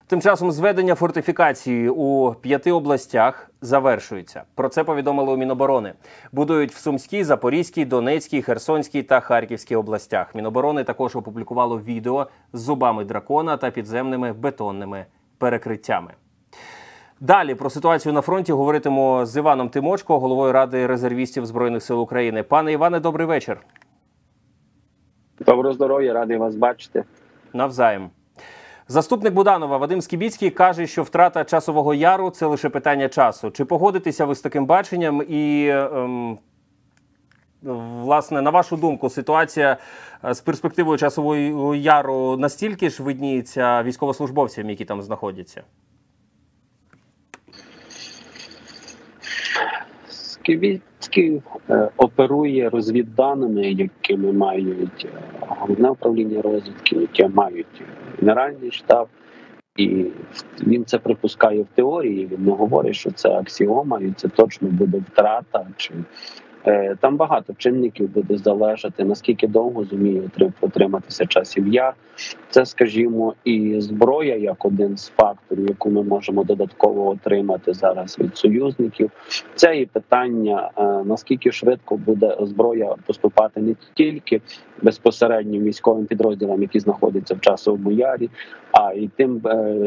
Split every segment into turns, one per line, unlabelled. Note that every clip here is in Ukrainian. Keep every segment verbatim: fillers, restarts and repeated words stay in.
Тим часом зведення фортифікації у п'яти областях завершується. Про це повідомили у Міноборони. Будують в Сумській, Запорізькій, Донецькій, Херсонській та Харківській областях. Міноборони також опублікувало відео з зубами дракона та підземними бетонними перекриттями. Далі про ситуацію на фронті говоритимемо з Іваном Тимочко, головою Ради резервістів Збройних сил України. Пане Іване, добрий вечір.
Доброго здоров'я, радий вас бачити.
Навзаєм. Заступник Буданова Вадим Скібіцький каже, що втрата Часового Яру – це лише питання часу. Чи погодитеся ви з таким баченням? І, ем, власне, на вашу думку, ситуація з перспективою Часового Яру настільки ж видніється військовослужбовцям, які там знаходяться?
Скібіцький е, оперує розвідданими, якими мають Головне управління розвідки, яке мають Генеральний штаб. І він це припускає в теорії, він не говорить, що це аксіома, і це точно буде втрата. Чи е, Там багато чинників буде залежати, наскільки довго зуміє протриматися Часів Яр. Це, скажімо, і зброя, як один з факторів, яку ми можемо додатково отримати зараз від союзників. Це і питання, наскільки швидко буде зброя поступати не тільки безпосередньо військовим підрозділам, які знаходяться в Часовому Ярі, а й тим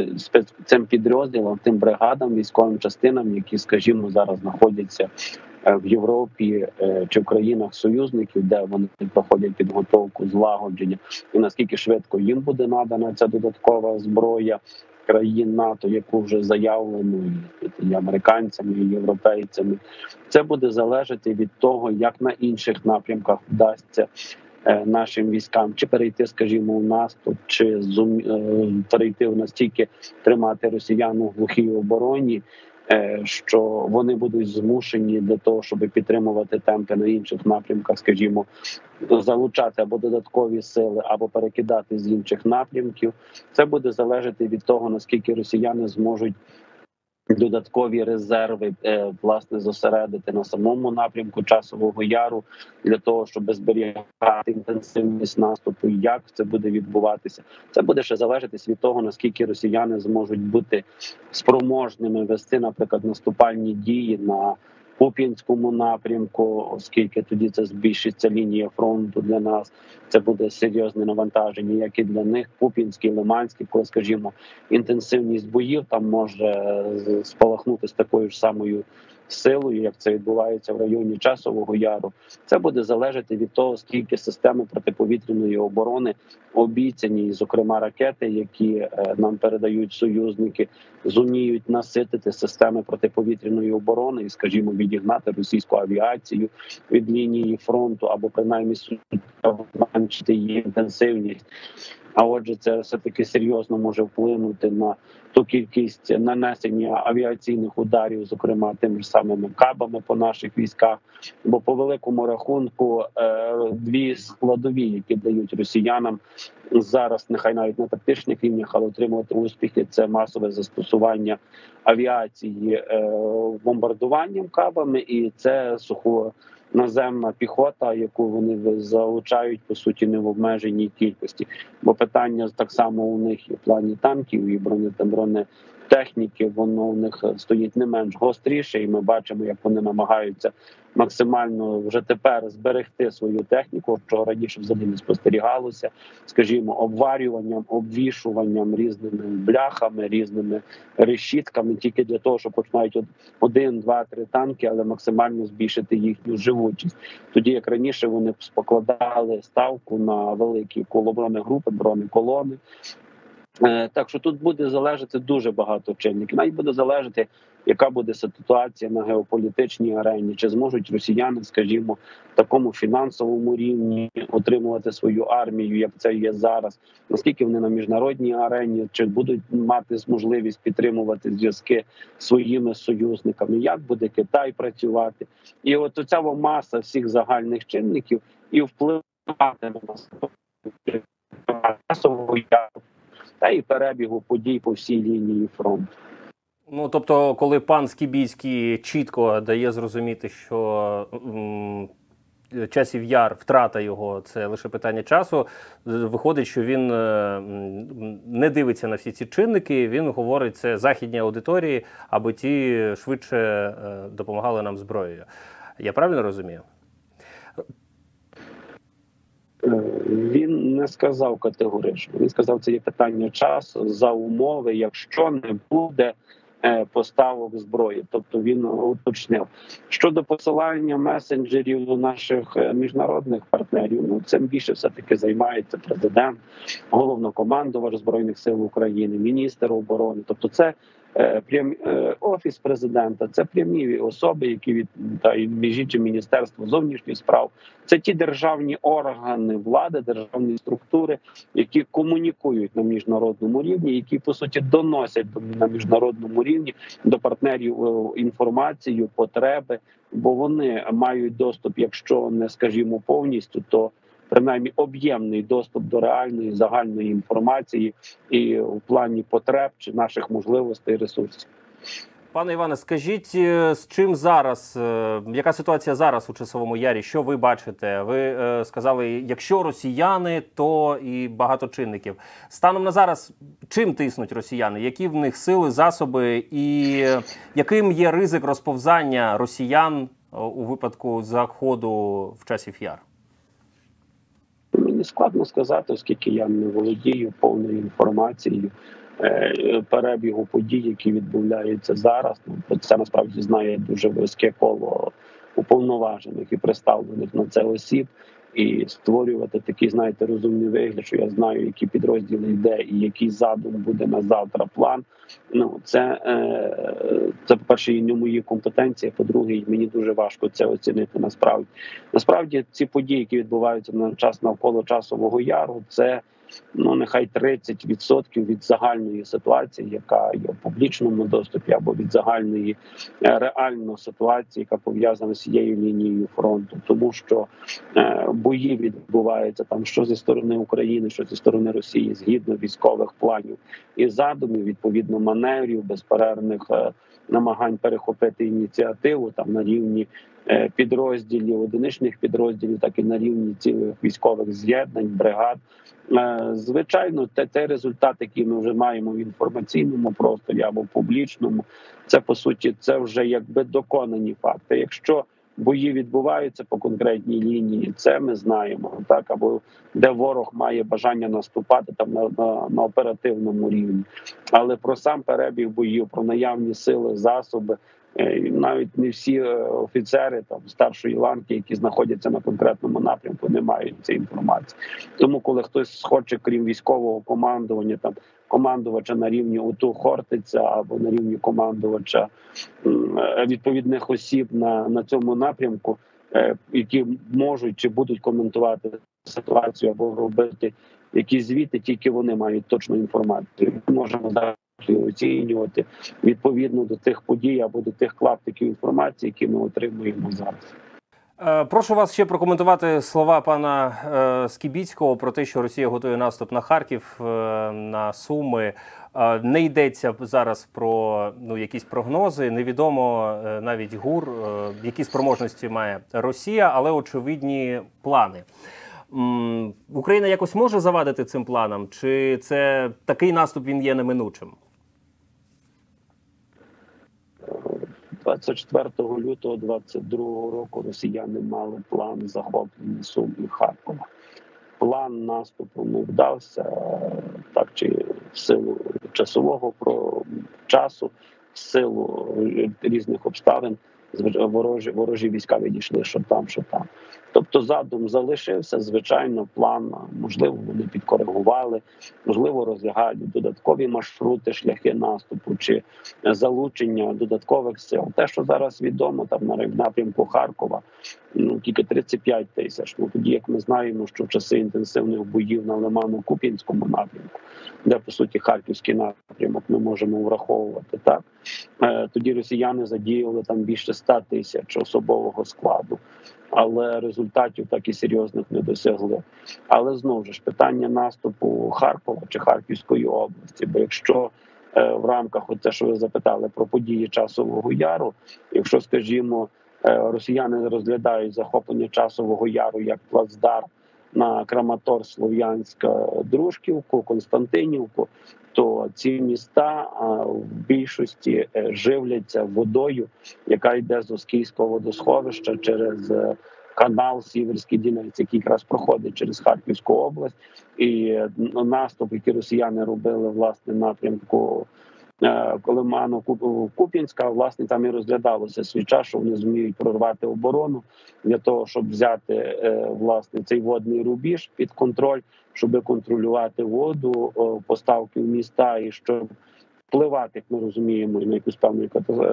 цим підрозділам, тим бригадам, військовим частинам, які, скажімо, зараз знаходяться в Європі чи в країнах-союзників, де вони проходять підготовку, злагодження, і наскільки швидко їм буде надана ця додаткова зброя країн НАТО, яку вже заявлено і американцями, і європейцями. Це буде залежати від того, як на інших напрямках вдасться нашим військам чи перейти, скажімо, в наступ, чи перейти в настільки тримати росіян у глухій обороні, що вони будуть змушені для того, щоб підтримувати темпи на інших напрямках, скажімо, залучати або додаткові сили, або перекидати з інших напрямків. Це буде залежати від того, наскільки росіяни зможуть додаткові резерви, власне, зосередити на самому напрямку Часового Яру для того, щоб зберігати інтенсивність наступу. Як це буде відбуватися? Це буде ще залежати від того, наскільки росіяни зможуть бути спроможними вести, наприклад, наступальні дії на Куп'янському напрямку, оскільки тоді це збільшиться лінія фронту для нас. Це буде серйозне навантаження, як і для них. Куп'янський, Лиманський, коли, скажімо, інтенсивність боїв там може спалахнути з такою ж самою силою, як це відбувається в районі Часового Яру. Це буде залежати від того, скільки системи протиповітряної оборони обіцяні, зокрема ракети, які нам передають союзники, зуміють наситити системи протиповітряної оборони і, скажімо, відігнати російську авіацію від лінії фронту або принаймні зменшити її інтенсивність. А отже, це все-таки серйозно може вплинути на ту кількість нанесення авіаційних ударів, зокрема тими ж самими кабами по наших військах. Бо по великому рахунку дві складові, які дають росіянам зараз, нехай навіть на тактичних рівнях, але отримувати успіхи, це масове застосування авіації бомбардуванням кабами, і це сухо наземна піхота, яку вони залучають, по суті, не в обмеженій кількості. Бо питання так само у них і в плані танків, і бронетехніки, воно у них стоїть не менш гостріше, і ми бачимо, як вони намагаються максимально вже тепер зберегти свою техніку, що раніше взагалі не спостерігалося, скажімо, обварюванням, обвішуванням різними бляхами, різними решітками, тільки для того, щоб починають один, два, три танки, але максимально збільшити їхню живучість. Тоді, як раніше, вони покладали ставку на великі колобронегрупи, бронеколони. Так що тут буде залежати дуже багато чинників. Навіть буде залежати, яка буде ситуація на геополітичній арені, чи зможуть росіяни, скажімо, в такому фінансовому рівні отримувати свою армію, як це є зараз, наскільки вони на міжнародній арені, чи будуть мати можливість підтримувати зв'язки з своїми союзниками, як буде Китай працювати. І от оця маса всіх загальних чинників і впливатиме на Часового Яру та і перебігу подій по всій лінії фронту.
Ну, тобто, коли пан Скібіцький чітко дає зрозуміти, що м, Часів Яр, втрата його – це лише питання часу. Виходить, що він не дивиться на всі ці чинники, він говорить, це західні аудиторії, аби ті швидше допомагали нам зброєю. Я правильно розумію?
Він не сказав категорично. Він сказав, це є питання часу за умови, якщо не буде поставок зброї. Тобто він уточнив. Щодо посилання месенджерів до наших міжнародних партнерів, ну цим більше все-таки займається президент, головнокомандувач Збройних сил України, міністр оборони. Тобто це прям офіс президента, це прямі особи, які від та і між іншим Міністерство зовнішніх справ. Це ті державні органи влади, державні структури, які комунікують на міжнародному рівні, які по суті доносять на міжнародному рівні до партнерів інформацію, потреби, бо вони мають доступ, якщо не скажімо повністю, то принаймні об'ємний доступ до реальної загальної інформації і в плані потреб чи наших можливостей і ресурсів.
Пане Іване, скажіть, з чим зараз, яка ситуація зараз у Часовому Ярі? Що ви бачите? Ви сказали, якщо росіяни, то і багато чинників. Станом на зараз, чим тиснуть росіяни? Які в них сили, засоби і яким є ризик розповзання росіян у випадку заходу в Часів Яр?
Мені складно сказати, оскільки я не володію повною інформацією перебігу подій, які відбуваються зараз. Ну, про це насправді знає дуже вузьке коло уповноважених і представлених на це осіб. І створювати такий, знаєте, розумний вигляд, що я знаю, які підрозділи йде і який задум буде на завтра план. Ну, це, це по-перше, і не мої компетенції, по-друге, мені дуже важко це оцінити насправді. Насправді, ці події, які відбуваються на час навколо Часового Яру, це, ну, нехай тридцять відсотків від загальної ситуації, яка є в публічному доступі, або від загальної реальної ситуації, яка пов'язана з цією лінією фронту. Тому що е, бої відбуваються там що зі сторони України, що зі сторони Росії, згідно військових планів і задумів, відповідно маневрів, безперервних е, намагань перехопити ініціативу там на рівні е, підрозділів, одиничних підрозділів, так і на рівні цілих військових з'єднань, бригад. Звичайно, те, те результат, який ми вже маємо в інформаційному просторі або в публічному, це по суті це вже якби доконані факти. Якщо бої відбуваються по конкретній лінії, це ми знаємо, так, або де ворог має бажання наступати там на, на, на оперативному рівні. Але про сам перебіг боїв, про наявні сили, засоби, навіть не всі офіцери там старшої ланки, які знаходяться на конкретному напрямку, не мають цієї інформації. Тому, коли хтось хоче, крім військового командування, там командувача на рівні ОТУ Хортиця або на рівні командувача відповідних осіб на, на цьому напрямку, які можуть чи будуть коментувати ситуацію або робити якісь звіти, тільки вони мають точну інформацію. Ми можемо зараз оцінювати відповідно до тих подій або до тих клаптиків інформації, які ми отримуємо зараз.
Прошу вас ще прокоментувати слова пана е, Скібіцького про те, що Росія готує наступ на Харків, е, на Суми. Е, не йдеться зараз про ну, якісь прогнози, невідомо е, навіть ГУР, е, які спроможності має Росія, але очевидні плани. М, Україна якось може завадити цим планам? Чи це такий наступ, він є неминучим?
двадцять четвертого лютого двадцять другого року росіяни мали план захоплення Сум і Харкова. План наступу не вдався, так чи в силу часового про часу, в силу різних обставин. Ворожі, ворожі війська відійшли, що там, що там. Тобто задум залишився, звичайно, план, можливо, вони підкоригували, можливо, розлягають додаткові маршрути, шляхи наступу чи залучення додаткових сил. Те, що зараз відомо, там на напрямку Харкова, ну, тільки тридцять п'ять тисяч. Ну, тоді, як ми знаємо, що в часи інтенсивних боїв на Лимано-Куп'янському напрямку, де, по суті, Харківський напрямок ми можемо враховувати, так, тоді росіяни задіяли там більше ста тисяч особового складу, але результатів так і серйозних не досягли. Але знову ж питання наступу Харкова чи Харківської області, бо якщо в рамках оце, що ви запитали про події Часового Яру, якщо, скажімо, росіяни розглядають захоплення Часового Яру як плацдарм на Краматорськ, Слов'янськ, Дружківку, Константинівку, то ці міста в більшості живляться водою, яка йде з Оскільського водосховища через канал Сіверський Дінець, який якраз проходить через Харківську область. І наступ, який росіяни робили власне напрямку Лимано-Куп'янська, власне, там і розглядалося свій час, що вони зуміють прорвати оборону для того, щоб взяти власне цей водний рубіж під контроль, щоб контролювати воду, поставки в міста і щоб впливати, як ми розуміємо, на якусь певну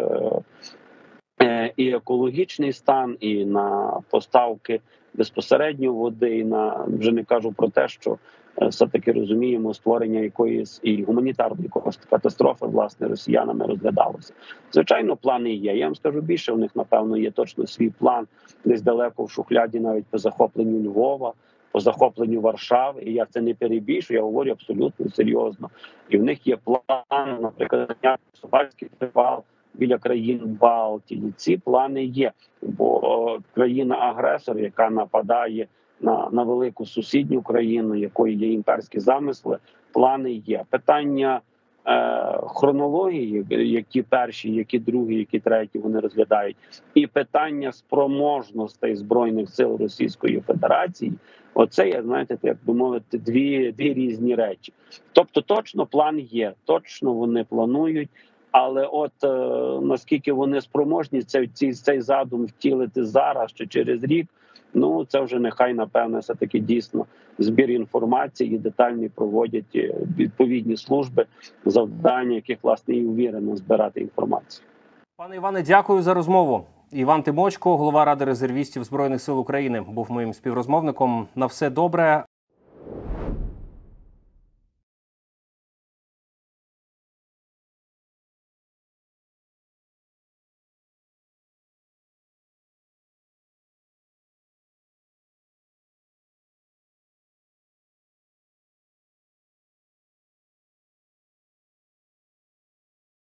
і екологічний стан, і на поставки безпосередньо води, і на, вже не кажу про те, що все-таки розуміємо, створення якоїсь і гуманітарної катастрофи, власне, росіянами розглядалося. Звичайно, плани є. Я вам скажу більше, у них, напевно, є точно свій план десь далеко в шухляді, навіть по захопленню Львова, по захопленню Варшави. І я це не перебільшую, я говорю абсолютно серйозно. І в них є план, наприклад, Сувальський привал біля країн Балтії. Ці плани є, бо країна-агресор, яка нападає на, на велику сусідню країну, якої є імперські замисли, плани є. Питання е, хронології, які перші, які другі, які треті вони розглядають, і питання спроможностей Збройних сил Російської Федерації, оце є, знаєте, як би мовити, дві, дві різні речі. Тобто точно план є, точно вони планують, але от е, наскільки вони спроможні цей, цей, цей задум втілити зараз чи через рік, ну це вже нехай, напевне, все-таки дійсно збір інформації детальний проводять відповідні служби, завдання яких, власне, і увірено збирати інформацію.
Пане Іване, дякую за розмову. Іван Тимочко, голова Ради резервістів Збройних сил України, був моїм співрозмовником. На все добре.